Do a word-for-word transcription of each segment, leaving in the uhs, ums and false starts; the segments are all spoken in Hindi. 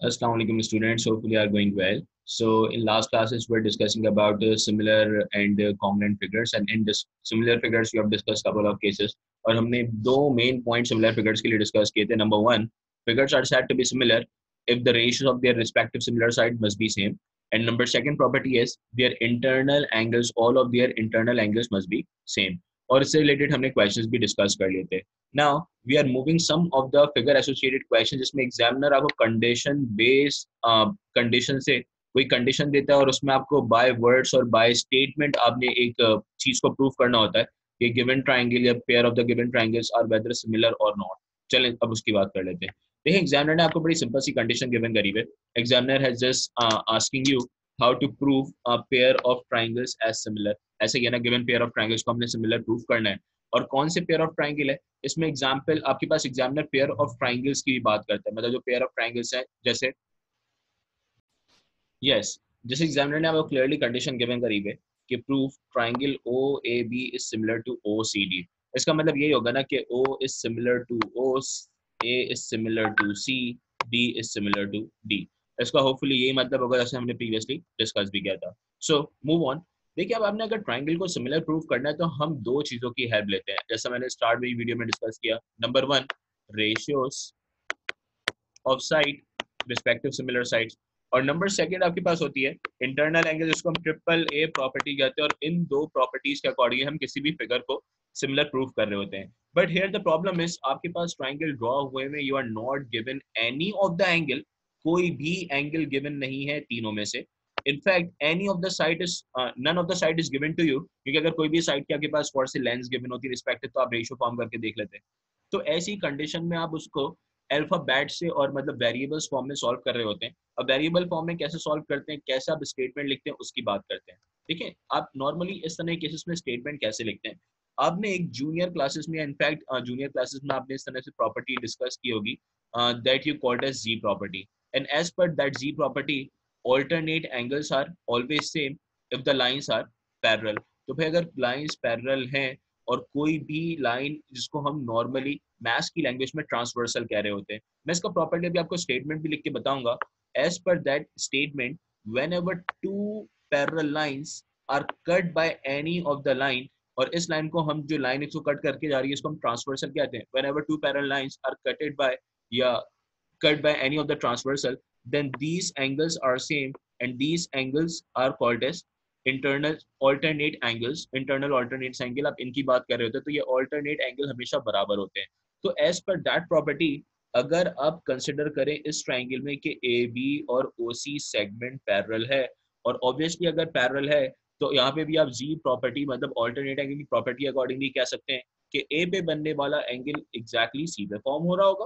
Assalamu alaikum students, hopefully you are going well. So in last classes we're discussing about uh, similar and uh, common figures, and in this similar figures we have discussed couple of cases और हमने दो main points similar figures के लिए discuss किए थे. Number one, figures are said to be similar if the ratios of their respective similar side must be same, and number second property is their internal angles, all of their internal angles must be same. और इससे related हमने questions भी discuss कर लिए थे. Now we are moving some of the figure associated questions जिसमें examiner आपको condition based uh, condition से कोई condition देता है और उसमें आपको by words और by statement आपने एक uh, चीज को prove करना होता है कि given triangle या pair of the given triangles are whether similar or not. चलें अब उसकी बात कर लेते हैं. देखिए examiner ने आपको बड़ी simple सी condition given करी है. Examiner has just uh, asking you how to prove a pair of triangles as similar. ऐसे ही है ना, given pair of triangles को हमने similar prove करना है और कौन से पेयर ऑफ ट्राइंगल है इसमें एग्जाम्पल आपके पास एग्जामिनर पेयर ऑफ ट्राइंगल्स की बात करता है, मतलब जो पेयर ऑफ ट्राइंगल्स है जैसे यस जैसे एग्जामिनर ने आपको क्लियरली कंडीशन गिवन करी है कि proof triangle O A B is similar to O C D. इसका मतलब यही होगा ना कि O is similar to O, A is similar to C, D is similar to D. इसका होपफुली यही मतलब होगा जैसे हमने प्रीवियसली डिस्कस भी किया था. So move on. देखिए अब आपने अगर ट्राइंगल को सिमिलर प्रूव करना है तो हम दो चीजों की हेल्प लेते हैं, जैसा मैंने स्टार्ट में वीडियो में डिस्कस किया. Number one, ratios of side respective similar sides, और नंबर सेकंड आपके पास होती है इंटरनल एंगल, जिसको हम ट्रिपल ए प्रॉपर्टी कहते हैं, और इन दो प्रॉपर्टीज के अकॉर्डिंग हम किसी भी फिगर को सिमिलर प्रूव कर रहे होते हैं. But here the problem is आपके पास ट्राइंगल ड्रॉ हुए में you are not given any of the angle, कोई भी एंगल गिवन नहीं है तीनों में से. In fact any of the side is none of the side is given to you, क्योंकि अगर कोई भी साइड के आपके पास फॉर से लेंस गिवन होती है रिस्पेक्टिव तो आप रेशियो फॉर्म करके देख लेते हैं. तो ऐसी कंडीशन में आप उसको अल्फाबेट से और मतलब वेरिएबल्स फॉर्म में सॉल्व कर रहे होते हैं. अब वेरिएबल फॉर्म में कैसे सॉल्व करते हैं, कैसे आप स्टेटमेंट लिखते हैं उसकी बात करते हैं. ठीक है, आप नॉर्मली इस तरह के केसेस में स्टेटमेंट कैसे लिखते हैं. आपने एक जूनियर क्लासेस में, इनफैक्ट जूनियर क्लासेस में आपने इस तरह से प्रॉपर्टी डिस्कस की होगी that you called as Z property, and as per that Z property alternate angles are always same if the lines are parallel. तो भाई अगर lines parallel हैं और कोई भी line जिसको हम normally मैथ्स की लैंग्वेज में ट्रांसवर्सल कह रहे होते हैं, मैं इसका प्रॉपर्टी अभी आपको स्टेटमेंट भी लिख के बताऊंगा. As per that statement whenever two parallel lines are cut by any of the line, और इस लाइन को हम जो लाइन इसको कट करके जा रही है इसको हम ट्रांसवर्सल कहते हैं. whenever two parallel lines are cutted by या cut by any of the transversal, then these angles are same and these angles are called as internal alternate angles. internal alternate angle आप इनकी बात कर रहे होते हैं तो ये alternate angle हमेशा बराबर होते हैं. तो as per that property अगर आप कंसिडर करें इस ट्राइंगल में कि ए बी और ओ सी सेगमेंट पैरेलल है, और ऑब्वियसली अगर पैरेलल है तो यहाँ पे भी आप जी प्रॉपर्टी मतलब ऑल्टरनेट एंगल की प्रॉपर्टी अकॉर्डिंगली कह सकते हैं कि ए पे बनने वाला एंगल एग्जैक्टली सी पे फॉर्म हो रहा होगा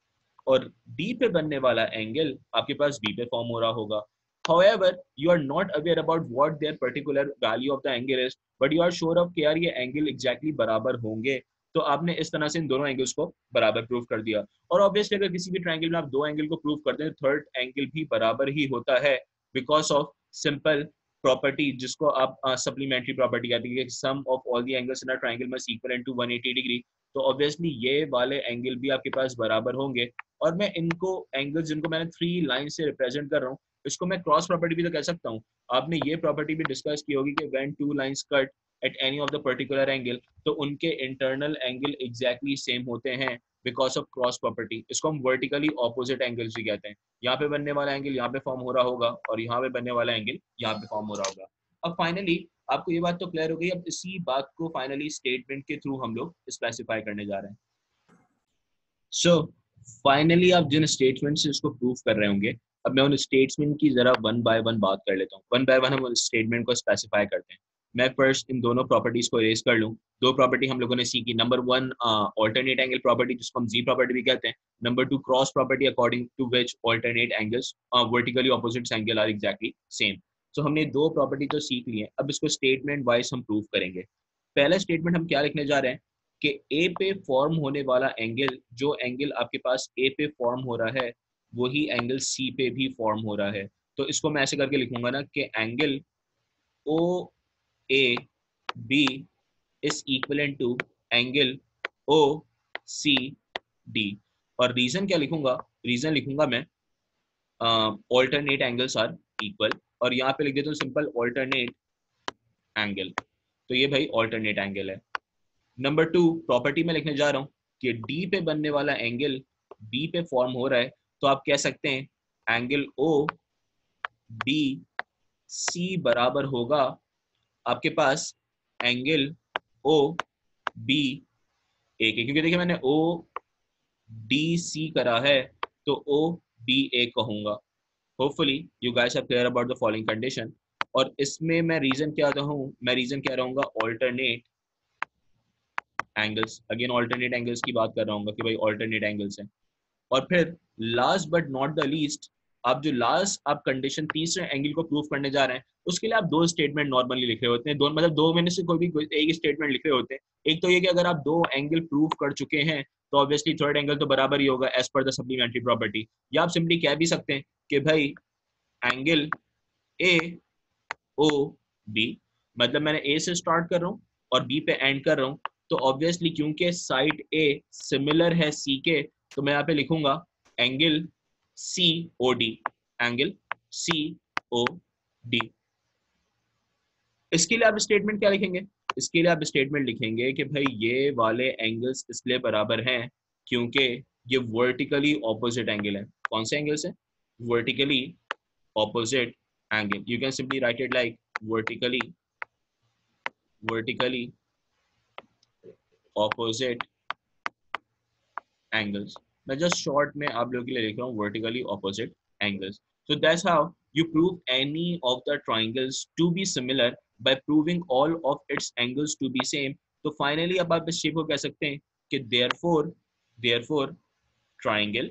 और डी पे बनने वाला एंगल आपके पास बी पे फॉर्म हो रहा होगा. However, you are not aware about what their particular value of the angle is, but you are sure of कि यार ये एंगल exactly बराबर होंगे, तो आपने इस तरह से इन दोनों एंगल्स को बराबर प्रूव कर दिया. और ऑब्वियसली अगर किसी भी ट्रायंगल में आप दो एंगल को प्रूव करते हैं तो थर्ड एंगल भी बराबर ही होता है बिकॉज ऑफ सिंपल प्रॉपर्टी जिसको आप सप्लीमेंट्री uh, प्रॉपर्टी कहते हैं, sum of all the angles in a triangle must equal to one eighty degree. तो ऑब्वियसली ये वाले एंगल भी आपके पास बराबर होंगे. और मैं इनको एंगल्स जिनको मैंने थ्री लाइन से रिप्रेजेंट कर रहा हूँ इसको मैं क्रॉस प्रॉपर्टी भी तो कह सकता हूँ. आपने ये प्रॉपर्टी भी डिस्कस की होगी कि when two lines cut at any of the particular angle तो उनके इंटरनल एंगल एग्जैक्टली सेम होते हैं बिकॉज ऑफ क्रॉस प्रॉपर्टी. इसको हम वर्टिकली ऑपोजिट एंगल्स भी कहते हैं. यहाँ पे बनने वाला एंगल यहाँ पे फॉर्म हो रहा होगा और यहाँ पे बनने वाला एंगल यहाँ पे फॉर्म हो रहा होगा. अब फाइनली आपको ये बात तो क्लियर हो गई. अब इसी बात को फाइनली स्टेटमेंट के थ्रू हम लोग स्पेसिफाई करने जा रहे हैं. सो so, फाइनली आप जिन स्टेटमेंट से इसको प्रूव कर रहे होंगे, अब मैं उन स्टेटमेंट की जरा वन बाय वन बात कर लेता हूँ. वन बाय वन हम उन स्टेटमेंट को स्पेसिफाई करते हैं. मैं फर्स्ट इन दोनों प्रॉपर्टीज को इरेज कर लूँ. दो प्रॉपर्टी हम लोगों ने सीखी. Number one alternate angle property जिसको हम जी प्रॉपर्टी भी कहते हैं. Number two cross property according to which alternate angles vertically opposite angle are exactly same. So हमने दो प्रॉपर्टी तो सीख ली है. अब इसको स्टेटमेंट वाइज हम प्रूव करेंगे. पहला स्टेटमेंट हम क्या लिखने जा रहे हैं कि ए पे फॉर्म होने वाला एंगल, जो एंगल आपके पास ए पे फॉर्म हो रहा है वही एंगल सी पे भी फॉर्म हो रहा है. तो इसको मैं ऐसे करके लिखूंगा ना कि angle O A B is equivalent to angle O C D. और रीजन क्या लिखूंगा, रीजन लिखूंगा मैं ऑल्टरनेट एंगल्स आर इक्वल, और यहाँ पे लिख देता हूँ सिंपल ऑल्टरनेट एंगल, तो ये भाई ऑल्टरनेट एंगल है। नंबर टू प्रॉपर्टी में लिखने जा रहा हूँ कि डी पे बनने वाला एंगल बी पे फॉर्म हो रहा है, तो आप कह सकते हैं एंगल ओ बी सी बराबर होगा आपके पास एंगल ओ बी ए के, क्योंकि देखिए मैंने ओ डी सी करा है तो ओ बी ए कहूंगा। Hopefully you guys are clear about the following condition. और इसमें मैं रीजन क्या रहूँ, मैं रीजन क्या रहूंगा alternate angles, again alternate angles की बात कर रहा हूँ कि भाई ऑल्टरनेट एंगल्स हैं। और फिर last but not the least, आप जो लास्ट आप कंडीशन तीसरे एंगल को प्रूव करने जा रहे हैं उसके लिए आप दो स्टेटमेंट नॉर्मली लिख रहे होते हैं, दो मतलब दो में से कोई भी एक स्टेटमेंट लिख रहे होते हैं। एक तो ये कि अगर आप दो एंगल प्रूव कर चुके हैं तो ऑब्वियसली थर्ड एंगल तो बराबर ही होगा as per the supplementary property, या आप सिंपली कह भी सकते हैं कि भाई एंगल ए ओ बी, मतलब मैंने ए से स्टार्ट कर रहा हूँ और बी पे एंड कर रहा हूँ, तो ऑब्वियसली क्योंकि साइड ए सिमिलर है सी के, तो मैं यहाँ पे लिखूंगा angle C O D, angle C O D. इसके लिए आप स्टेटमेंट क्या लिखेंगे, इसके लिए आप स्टेटमेंट लिखेंगे कि भाई ये वाले एंगल्स इसलिए बराबर हैं क्योंकि ये वर्टिकली ऑपोजिट एंगल है। कौन से एंगल्स है? Vertically opposite angle. You can simply write it like vertically vertically opposite angles। मैं just short में आप लोगों के लिए लिख रहा हूँ vertically opposite angles। So that's how you prove any of the triangles to be similar by proving all of its angles to be same। तो finally अब आप इस शेप को कह सकते हैं कि therefore therefore triangle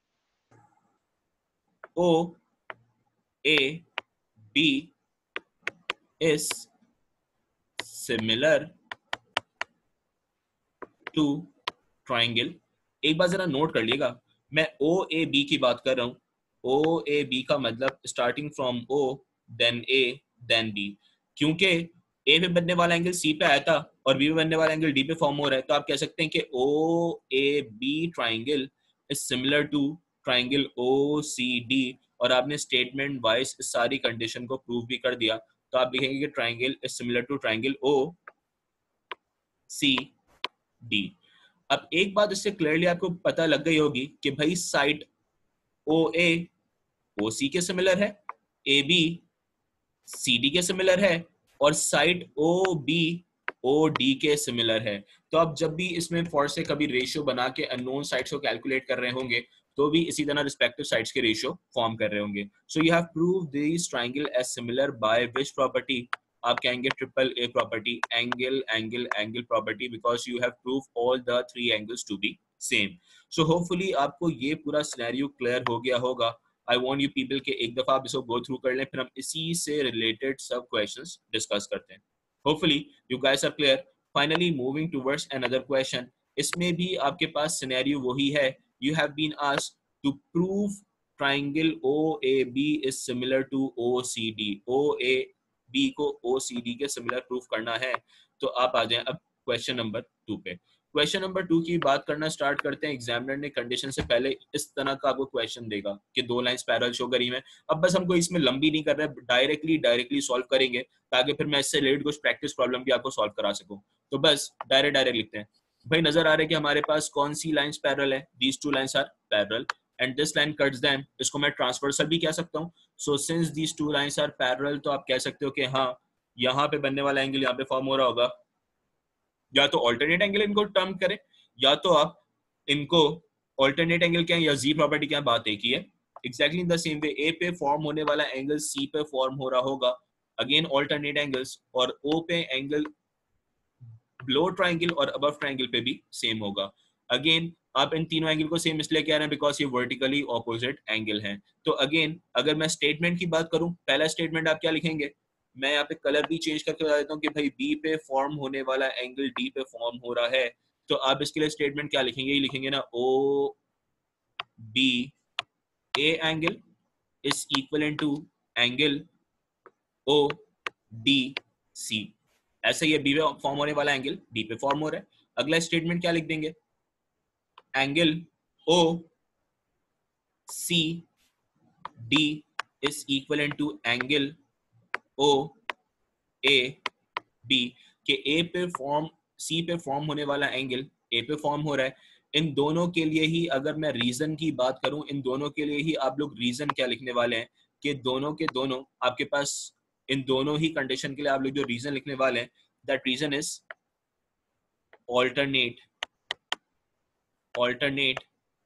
O A B is similar to triangle. एक बार जरा नोट कर लिएगा, मैं ओ ए बी की बात कर रहा हूँ। ओ ए बी का मतलब starting from O then A then B, क्योंकि ए पे बनने वाला एंगल सी पे आया था और बी पे बनने वाला एंगल डी पे फॉर्म हो रहा है, तो आप कह सकते हैं कि O A B triangle is similar to triangle O C D. और आपने स्टेटमेंट वाइज सारी कंडीशन को प्रूव भी कर दिया, तो आप लिखेंगे कि triangle is similar to triangle O C D. अब एक बात इससे क्लियरली आपको पता लग गई होगी कि भाई साइड ओ ए ओ सी के सिमिलर है, ए बी सी डी के सिमिलर है, और side O B O D के सिमिलर है। तो आप जब भी इसमें फॉर से कभी रेशियो बना के अननोन साइड्स को कैलकुलेट कर रहे होंगे तो भी इसी तरह रिस्पेक्टिव साइड्स के रेशियो फॉर्म कर रहे होंगे। So you have prove this triangle as similar by which property? आप कहेंगे triple A property, angle angle angle property, because you have prove all the three angles to be same. So hopefully आपको ये पूरा सिनेरियो क्लियर हो गया होगा। आई वांट यू पीपल के एक दफा आप इसको गो थ्रू कर लें, फिर हम इसी से रिलेटेड सब क्वेश्चंस डिस्कस करते हैं। Hopefully you guys are clear. Finally moving towards another question. इसमें भी आपके पास सिनेरियो वही है। You have been asked to prove triangle O A B is similar to O C D. O A B को ओ सी डी के सिमिलर प्रूफ करना है। तो आप आ जाएं अब क्वेश्चन नंबर टू पे। क्वेश्चन नंबर टू की बात करना स्टार्ट करते हैं। एग्जामिनर ने कंडीशन से पहले इस तरह का आपको क्वेश्चन देगा कि दो लाइंस पैरेलल शो करी हैं। अब बस हमको इसमें लंबी नहीं कर रहे, डायरेक्टली डायरेक्टली सॉल्व करेंगे ताकि फिर मैं इससे रिलेटेड कुछ प्रैक्टिस प्रॉब्लम भी आपको सॉल्व करा सकूं। तो बस डायरेक्ट डायरेक्ट लिखते हैं। भाई नजर आ रहा है कि हमारे पास कौन सी लाइंस पैरेलल है? These two lines are parallel and this line cuts them. इसको मैं ट्रांसवर्सल भी कह सकता हूँ। So since these two lines are parallel, तो आप कह सकते हो कि हाँ यहाँ पे बनने वाला एंगल यहाँ पे फॉर्म हो रहा होगा। या तो ऑल्टरनेट एंगल इनको टर्म करें, या तो आप इनको ऑल्टरनेट एंगल क्या है या जी प्रॉपर्टी क्या, बात एक ही है। Exactly in the same way A पे फॉर्म होने वाला एंगल सी पे फॉर्म हो रहा होगा, अगेन ऑल्टरनेट एंगल्स, और ओ पे एंगल बिलो ट्राइंगल और अबव ट्राइंगल पे भी सेम होगा। अगेन आप इन तीनों एंगल को सेम इसलिए कह रहे हैं बिकॉज ये वर्टिकली ऑपोजिट एंगल है। तो अगेन अगर मैं स्टेटमेंट की बात करूं, पहला स्टेटमेंट आप क्या लिखेंगे? मैं यहाँ पे कलर भी चेंज करके बता देता हूँ कि भाई बी पे फॉर्म होने वाला एंगल डी पे फॉर्म हो रहा है। तो आप इसके लिए स्टेटमेंट क्या लिखेंगे? ये लिखेंगे ना O B A angle is equal to angle O D C. ऐसे ये बी पे फॉर्म होने वाला एंगल डी पे फॉर्म हो रहा है। अगला स्टेटमेंट क्या लिख देंगे? Angle O C D is equivalent to angle O A B के A पे फॉर्म C पे फॉर्म होने वाला एंगल A पे फॉर्म हो रहा है। इन दोनों के लिए ही अगर मैं रीजन की बात करूं, इन दोनों के लिए ही आप लोग रीजन क्या लिखने वाले हैं कि दोनों के दोनों आपके पास, इन दोनों ही कंडीशन के लिए आप लोग जो रीजन लिखने वाले हैं, that reason is alternate alternate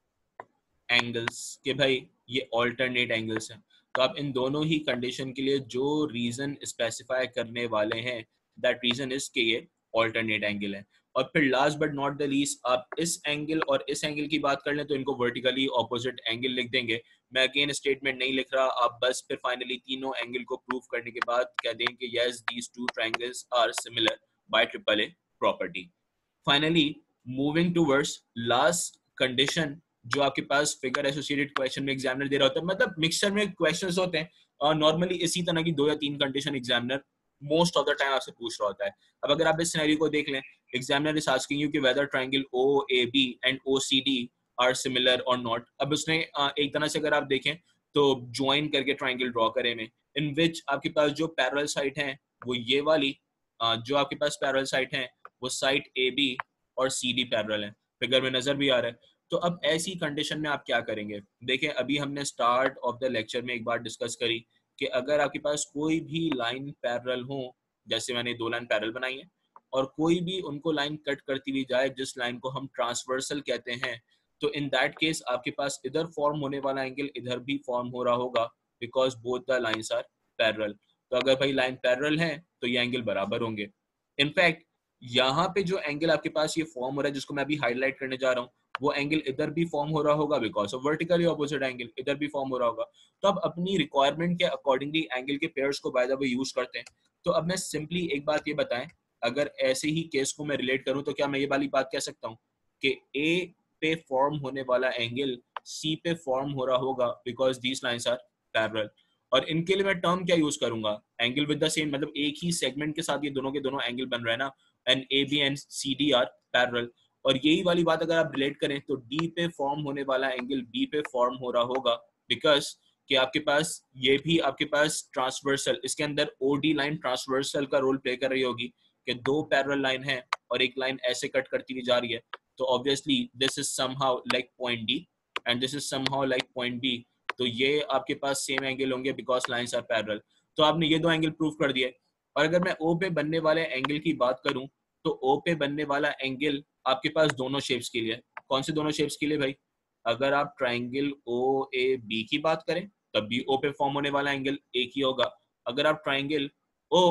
angles, कि भाई ये ऑल्टरनेट एंगल्स हैं। तो आप इन दोनों ही कंडीशन के लिए जो रीजन स्पेसिफाई करने वाले हैं, दैट रीजन इज कि ये ऑल्टरनेट एंगल है। और फिर last but not the least, आप इस एंगल और इस एंगल की बात कर लें तो इनको वर्टिकली ऑपोजिट एंगल लिख देंगे। मैं अगेन स्टेटमेंट नहीं लिख रहा, आप बस फिर फाइनली तीनों एंगल को प्रूव करने के बाद कह दें कि yes these two triangles are similar by triple A property. Finally moving towards last condition, जो आपके पास फिगर एसोसिएटेड क्वेश्चन में एग्जामिनर दे रहा होता है, मतलब मिक्सचर में क्वेश्चंस होते हैं और नॉर्मली इसी तरह की दो या तीन condition examiner most of the time आपसे पूछ रहा होता है। अब अगर आप इस सिनेरियो को देख लें, एग्जामिनर इज आस्किंग यू कि whether triangle O A B and O C D are similar और नॉट। अब उसने एक तरह से अगर आप देखें तो ज्वाइन करके ट्रायंगल ड्रॉ करें में, इन विच आपके पास जो पैरेलल साइड है वो ये वाली, जो आपके पास पैरेलल साइड है वो साइड A B और C D पैरेलल है, फिगर में नजर भी आ रहा है। तो अब ऐसी कंडीशन में आप क्या करेंगे? देखें, अभी हमने स्टार्ट ऑफ द लेक्चर में एक बार डिस्कस करी कि अगर आपके पास कोई भी लाइन पैरेलल हो, जैसे मैंने दो लाइन पैरेलल बनाई है और कोई भी उनको लाइन कट करती हुई जाए जिस लाइन को हम ट्रांसवर्सल कहते हैं, तो इन दैट केस आपके पास इधर फॉर्म होने वाला एंगल इधर भी फॉर्म हो रहा होगा, because both the lines are parallel. तो अगर भाई लाइन पैरेलल है तो ये एंगल बराबर होंगे। इनफैक्ट यहाँ पे जो एंगल आपके पास ये फॉर्म हो रहा है, जिसको मैं अभी हाईलाइट करने जा रहा हूँ, वो एंगल इधर भी फॉर्म हो रहा होगा because of vertically opposite angle इधर भी फॉर्म हो रहा होगा। तो अब अपनी रिक्वायरमेंट के अकॉर्डिंगली एंगल के पेयर्स को बाय द वे यूज करते हैं। तो अब मैं सिंपली एक बात ये बताएं, अगर ऐसे ही केस को मैं रिलेट करूं तो क्या मैं ये वाली बात कह सकता हूं कि ए पे फॉर्म होने वाला एंगल सी पे फॉर्म हो रहा होगा because these lines are parallel. और इनके लिए मैं टर्म क्या यूज करूंगा? एंगल विद द सेम, मतलब एक ही सेगमेंट के साथ ये दोनों के दोनों एंगल बन रहे हैं ना, and A B and C D are parallel. और यही वाली बात अगर आप रिलेट करें तो डी पे फॉर्म होने वाला एंगल बी पे फॉर्म हो रहा होगा, बिकॉज कि आपके पास ये भी आपके पास ट्रांसवर्सल, इसके अंदर ओडी लाइन ट्रांसवर्सल का रोल प्ले कर रही होगी कि दो पैरेलल लाइन है और एक लाइन ऐसे कट करती हुई जा रही है। तो obviously this is somehow like point D and this is somehow like point B, तो ये आपके पास सेम एंगल होंगे बिकॉज लाइंस आर पैरेलल। तो आपने ये दो एंगल प्रूव कर दिए। और अगर मैं ओ पे बनने वाले एंगल की बात करूं तो ओ पे बनने वाला एंगल आपके पास दोनों शेप्स के लिए, कौन से दोनों शेप्स के लिए भाई? अगर आप ट्राइंगल ओ ए बी की बात करें तब भी ओ पे फॉर्म होने वाला एंगल एक ही होगा। अगर आप ट्राइंगल ओ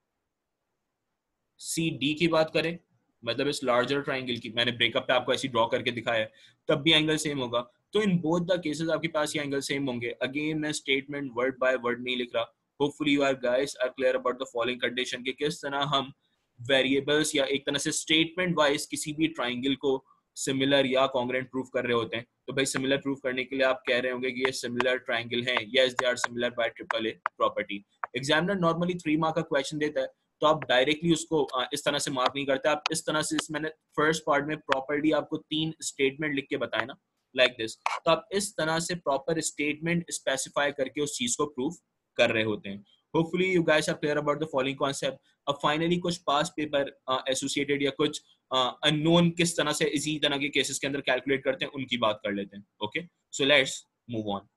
सी डी की बात करें, मतलब इस लार्जर ट्राइंगल की, मैंने ब्रेकअप पे आपको ऐसी ड्रॉ करके दिखाया है, तब भी एंगल सेम होगा। तो इन बोथ द केसेस आपके पास ये एंगल सेम होंगे। अगेन मैं स्टेटमेंट वर्ड बाय वर्ड नहीं लिख रहा। Hopefully you are guys are clear about the following condition कि किस तरह हम वेरिएबल्स या एक तरह से स्टेटमेंट वाइज किसी भी ट्राइंगल को सिमिलर या कॉन्ग्रुएंट प्रूफ कर रहे होते हैं। तो भाई सिमिलर प्रूफ करने के लिए आप कह रहे होंगे कि ये सिमिलर ट्राइंगल हैं, yes they are similar by triple A property. Examiner normally three mark का क्वेश्चन देता है तो आप डायरेक्टली उसको इस तरह से मार्क नहीं करते, आप इस तरह से, इस मैंने फर्स्ट पार्ट में प्रॉपर्ली आपको तीन स्टेटमेंट लिख के बताया ना, लाइक दिस, तो आप इस तरह से प्रॉपर स्टेटमेंट स्पेसिफाई करके उस चीज को प्रूफ कर रहे होते हैं। Hopefully you guys are clear about the following concept. अब फाइनली कुछ पास पेपर एसोसिएटेड या कुछ अननोन किस तरह से इसी तरह के केसेस के अंदर कैलकुलेट करते हैं उनकी बात कर लेते हैं। Okay, so let's move on.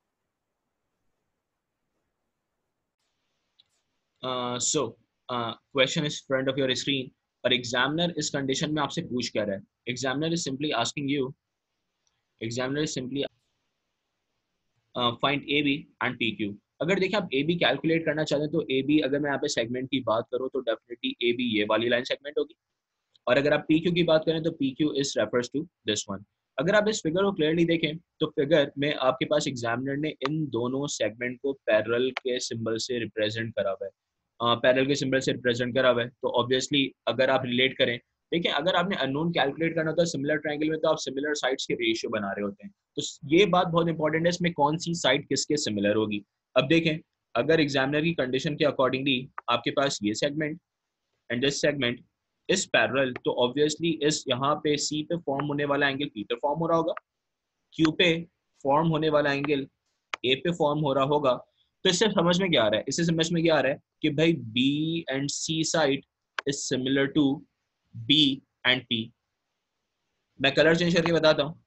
So question is front of your screen और एग्जामिनर इस कंडीशन में आपसे पूछ क्या रहा है? Examiner is simply asking you, examiner is simply find A B and P Q. अगर देखिए आप ए बी कैलकुलेट करना चाहते हैं तो ए बी, अगर मैं यहाँ पे सेगमेंट की बात करूँ तो डेफिनेटली ए बी ये वाली लाइन सेगमेंट होगी, और अगर आप पी क्यू की बात करें तो P Q is refers to this one. अगर आप इस फिगर को क्लियरली देखें तो फिगर में आपके पास एग्जामिनर ने इन दोनों सेगमेंट को पैरेलल के सिंबल से रिप्रेजेंट करा हुआ है, पैरेलल के सिंबल से रिप्रेजेंट करा हुआ है। तो ऑब्वियसली अगर आप रिलेट करें, देखिए अगर आपने अननोन कैलकुलेट करना होता है सिमिलर ट्रायंगल में तो आप सिमिलर साइड्स के रेशियो बना रहे होते हैं। तो ये बात बहुत इंपॉर्टेंट है, इसमें कौन सी साइड किसके सिमिलर होगी। अब देखें, अगर एग्जामिनर की कंडीशन के अकॉर्डिंगली आपके पास ये segment and this segment is parallel, तो ऑब्वियसली इस यहाँ पे सी पे फॉर्म होने वाला एंगल पी पे फॉर्म हो रहा होगा, क्यू पे फॉर्म होने वाला एंगल ए पे फॉर्म हो रहा होगा, तो इससे समझ में क्या आ रहा है, इससे समझ में क्या आ रहा है कि भाई B and C side is similar to B and P. मैं कलर चेंज करके बताता हूँ,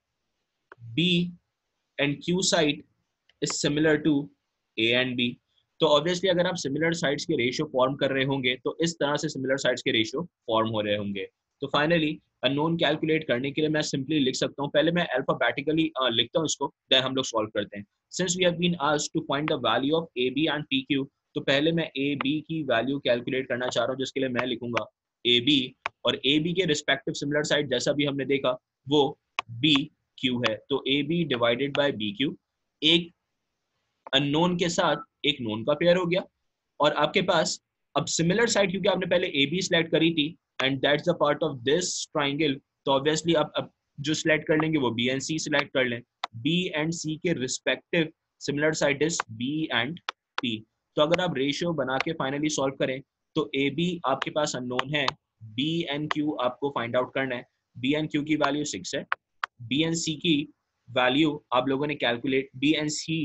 B and Q side is similar to A and B. तो ऑब्वियसली अगर आप सिमिलर साइड्स के रेशियो फॉर्म कर रहे होंगे तो इस तरह से सिमिलर साइड्स के रेशियो फॉर्म हो रहे होंगे। तो फाइनली अननोन कैलकुलेट करने के लिए मैं सिंपली लिख सकता हूँ, पहले मैं अल्फाबेटिकली लिखता हूँ इसको, देन हम लोग सॉल्व करते हैं। Since we have been asked to find the value of A B and P Q, तो पहले मैं ए बी की वैल्यू कैलकुलेट करना चाह रहा हूँ, जिसके लिए मैं लिखूंगा ए बी, और ए बी के रिस्पेक्टिव सिमिलर साइड जैसा भी हमने देखा वो बी क्यू है, तो A B divided by B Q, एक अननोन के साथ एक नोन का पेयर हो गया। और आपके पास अब सिमिलर साइड, क्योंकि आपने पहले ए बी सिलेक्ट करी थी and that's the part of this triangle, तो ऑब्वियसली आप अब जो सिलेक्ट कर लेंगे वो बी एंड सी सिलेक्ट कर लें। बी एंड सी के respective similar side is B and P. तो अगर आप रेशियो बना के फाइनली सॉल्व करें तो ए बी आपके पास अननोन है, बी एंड क्यू आपको फाइंड आउट करना है। बी एंड क्यू की वैल्यू सिक्स है, बी एंड सी की वैल्यू आप लोगों ने calculate, B and C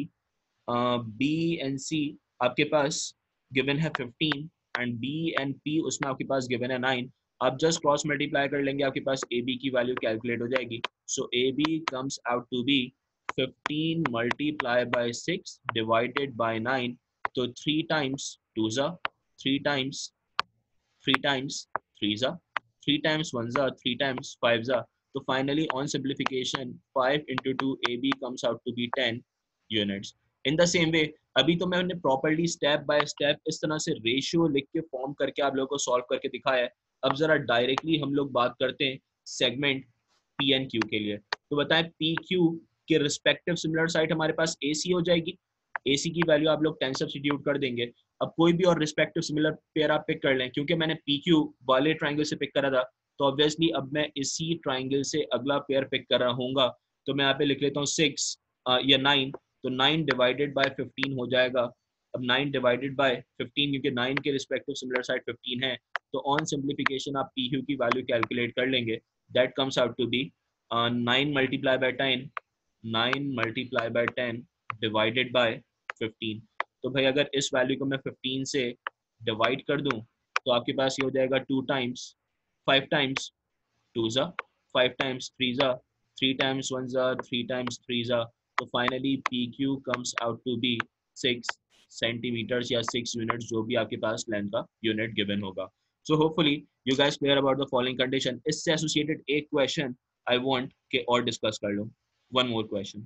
B and C आपके पास गिवन है fifteen and B and P उसमें आपके पास गिवन है नाइन। आप जस्ट क्रॉस मल्टीप्लाई कर लेंगे, आपके पास ए बी की वैल्यू कैलकुलेट हो जाएगी। So A B comes out to be fifteen multiply by six divided by nine, तो थ्री टाइम्स टू ज़ा three times three times three ज़ा थ्री टाइम्स वन ज़ा थ्री टाइम्स फाइव ज़ा। तो finally on simplification five into two A B comes out to be ten units. In the same way अभी तो मैंने प्रॉपर्ली स्टेप बाय स्टेप इस तरह से रेशियो लिख के फॉर्म करके आप लोगों को सॉल्व करके दिखाया है। अब जरा डायरेक्टली हम लोग बात करते हैं सेगमेंट पी एंड क्यू के लिए। तो बताएं पी क्यू के रिस्पेक्टिव सिमिलर साइड हमारे पास ए सी हो जाएगी, ए सी की वैल्यू आप लोग टेन सब्स्टिट्यूट कर देंगे। अब कोई भी और रिस्पेक्टिव सिमिलर पेयर आप पिक कर लें, क्योंकि मैंने पी क्यू वाले ट्राइंगल से पिक करा था तो ऑब्वियसली अब मैं इसी ट्राइंगल से अगला पेयर पिक कर रहा हूँ। तो मैं यहाँ पे लिख लेता हूँ सिक्स या नाइन, तो नाइन डिवाइडेड बाय फिफ्टीन हो जाएगा। अब नाइन डिवाइडेड बाय फिफ्टीन, क्योंकि नाइन के रिस्पेक्टिव सिमिलर साइड फिफ्टीन है, तो ऑन सिंप्लीफिकेशन आप पी क्यू की वैल्यू कैलकुलेट कर लेंगे। That comes out to be nine multiply by ten nine multiply by ten divided by fifteen. तो भाई अगर इस वैल्यू को मैं फिफ्टीन से डिवाइड कर दूं तो आपके पास ये हो जाएगा two times five times two ज़ा फाइव टाइम्स थ्री ज़ा थ्री टाइम्स वन ज़ा थ्री टाइम्स थ्री ज़ा। तो finally P Q comes out to be six centimetres या सिक्स यूनिट्स, जो भी आपके पास लेंथ का यूनिट गिवन होगा। So hopefully you guys clear about the following condition. इससे एसोसिएटेड एक क्वेश्चन आई वांट के और डिस्कस कर लो, one more question.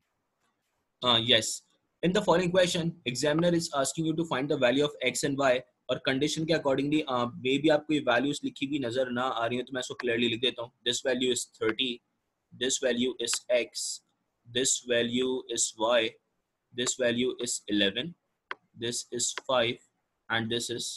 Uh, yes. In the following question, examiner is asking you to find the value of x and y, और कंडीशन के अकॉर्डिंगली मे भी आपको ये वैल्यूज लिखी हुई नजर ना आ रही हो तो मैं इसको क्लियरली लिख देता हूँ। This value is thirty, this value is x, this value is y, this value is eleven, this is five and this is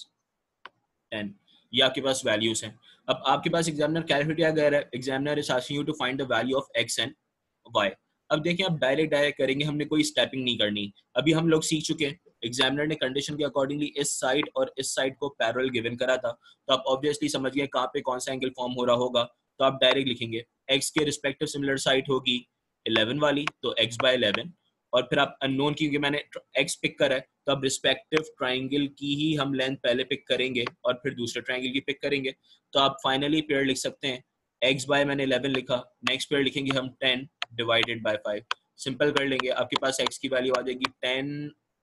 ten. ये आपके पास वैल्यूज हैं। अब आपके पास एग्जामिनर कैलकुलेट कर रहा है, examiner is asking you to find the value of x and y। अब देखिए आप डायरेक्ट डायरेक्ट करेंगे, हमने कोई स्टेपिंग नहीं करनी। अभी हम लोग सीख चुके हैं, एग्जामिनर ने कंडीशन के अकॉर्डिंगली इस साइड और इस साइड को पैरेलल गिवन करा था, तो आप ऑब्वियसली समझ गए कहाँ पे कौन सा एंगल फॉर्म हो रहा होगा। तो आप डायरेक्ट लिखेंगे x के रिस्पेक्टिव सिमिलर साइड होगी इलेवन वाली, तो x बाय इलेवन, और फिर आप अननोन की, क्योंकि मैंने x पिक करा है तो अब रिस्पेक्टिव ट्राइंगल की ही हम लेंथ पहले पिक करेंगे और फिर दूसरे ट्राइंगल की पिक करेंगे। तो आप फाइनली पेयर लिख सकते हैं x बाय मैंने इलेवन लिखा, नेक्स्ट पेयर लिखेंगे हम ten divided by five. Simple कर लेंगे, आपके पास x की वैल्यू आ जाएगी ten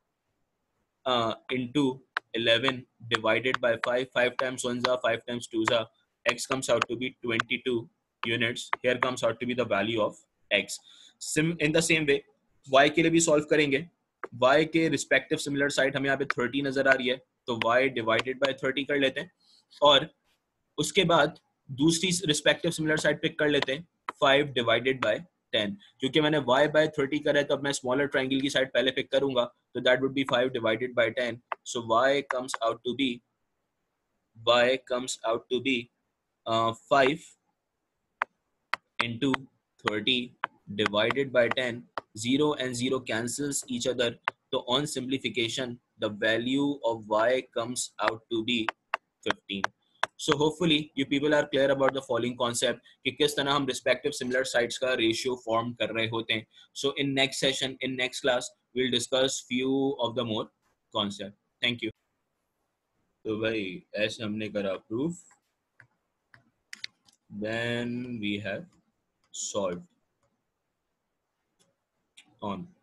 into eleven divided by five, five times one ज़ा फाइव टाइम्स टू ज़ा, x comes out to be twenty-two units. Here comes out to be the value of x. Sim in the same way y के लिए भी सॉल्व करेंगे। y के रिस्पेक्टिव सिमिलर साइड हमें यहाँ पे थर्टी नजर आ रही है, तो y डिवाइडेड बाय थर्टी कर लेते हैं, और उसके बाद दूसरी रिस्पेक्टिव सिमिलर साइड पिक कर लेते हैं फाइव डिवाइडेड बाय टेन। क्योंकि मैंने y बाय थर्टी करा है तो अब मैं स्मॉलर ट्राइंगल की साइड पहले पिक करूंगा, तो that would be five divided by ten. So y comes out to be y comes out to be uh, five into thirty divided by ten. Zero and zero cancels each other, so on simplification the value of y comes out to be fifteen. So hopefully you people are clear about the following concept कि किस तरह हम respective similar sides का ratio form कर रहे होते हैं. So in next session, in next class, we'll discuss few of the more concept. Thank you. तो भाई ऐसे हमने करा proof, then we have solved on